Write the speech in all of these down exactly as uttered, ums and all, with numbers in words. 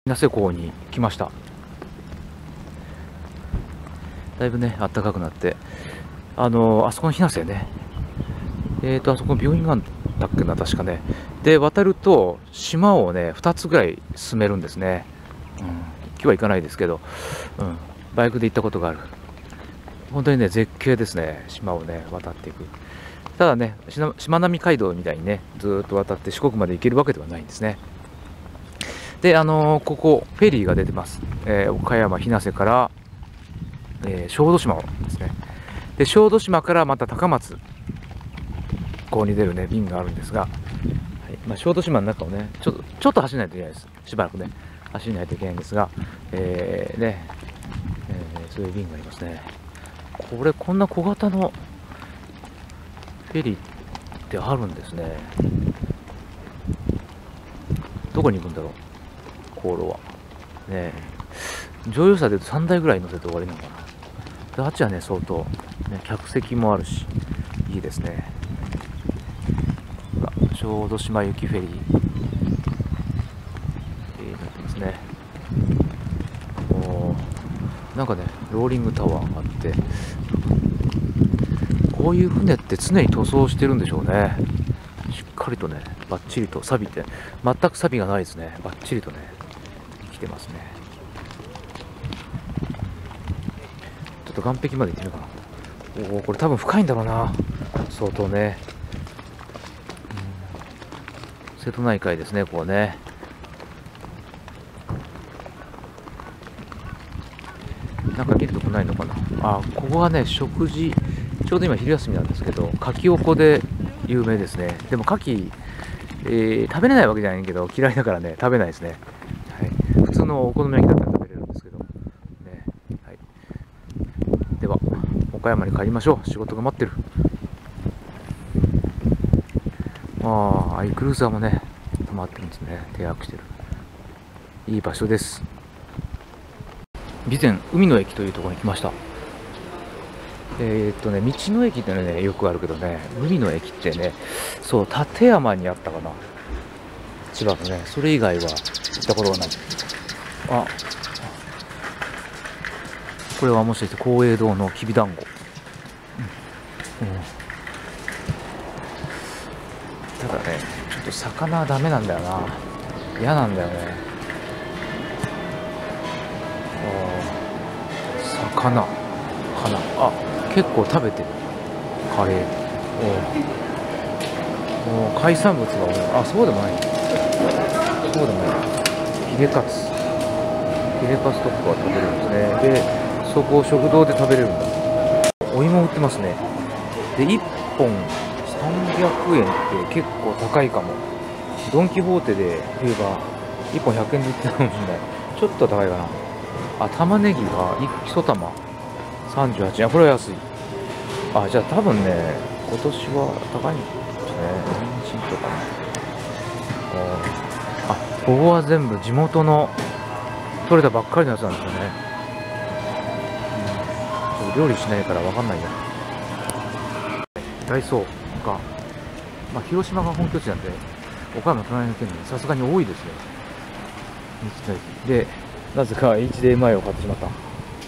日生港に来ました。だいぶね暖かくなって、あのー、あそこの日生ね、えーとあそこ病院があるんだっけな、確かね。で渡ると島をねふたつぐらい進めるんですね。うん、今日は行かないですけど、うん、バイクで行ったことがある。本当にね絶景ですね。島をね渡っていく。ただねしまなみ海道みたいにねずーっと渡って四国まで行けるわけではないんですね。で、あのー、ここフェリーが出てます。えー、岡山日生から、えー、小豆島ですね。で小豆島からまた高松港に出るね便があるんですが、はい、まあ、小豆島の中をねちょっとちょっと走らないといけないです。しばらくね走らないといけないんですが、えー、ね、えー、そういう便がありますね。これこんな小型のフェリーってあるんですね。どこに行くんだろう、航路はね。乗用車でいうとさんだいぐらい乗せて終わりなのかな。であっちはね相当、ね、客席もあるしいいですね。小豆島行きフェリー、えー、なってますね。おなんかねローリングタワーがあって、こういう船って常に塗装してるんでしょうね。しっかりとねバッチリと錆びて、全く錆びがないですね。バッチリとね生きてますね。ちょっと岸壁まで行ってみようかな。おお、これ多分深いんだろうな、相当ね。うん、瀬戸内海ですね、こうね。なんか見るとこないのかな。あ、ここはね食事、ちょうど今昼休みなんですけど、かきおこで有名ですね。でもかき、えー、食べれないわけじゃないけど嫌いだからね食べないですね。はい、普通のお好み焼きだったら食べれるんですけど、ね。はい、では岡山に帰りましょう。仕事が待ってる。ああ、アイクルーザーもね止まってるんですね。停泊してる。いい場所です。備前海の駅というところに来ました。えー、っとね道の駅ってねよくあるけどね、海の駅ってね、そう館山にあったかな、千葉のね。それ以外は行ったことがない。あ、これはもしかして公営堂のきびだんご。うん、うん、ただねちょっと魚はダメなんだよな、嫌なんだよね。魚、花、あ、結構食べてる。カレー。おお、海産物が多い。あ、そうでもない。そうでもない。ヒレカツ。ヒレカツとかは食べれるんですね。で、そこを食堂で食べれるんだ。お芋売ってますね。で、いっぽんさんびゃくえんって結構高いかも。ドン・キホーテで言えばいっぽんひゃくえんで売ってたかもしれない。ちょっと高いかな。あ、玉ねぎがいち玉さんじゅうはちえん。これは安い。あ、じゃあ多分ね今年は高いんですね。人参とかね。あ、ここは全部地元の取れたばっかりのやつなんですよね。うん、料理しないから分かんないや。ダイソーが、まあ、広島が本拠地なんで岡山隣の県でさすがに多いですよ。道の駅でなぜか エイチディーエムアイ を買ってしまった。はい、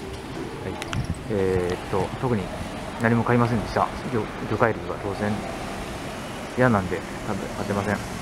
えー、っと特に何も買いませんでした。魚、魚介類は当然嫌なんで多分買ってません。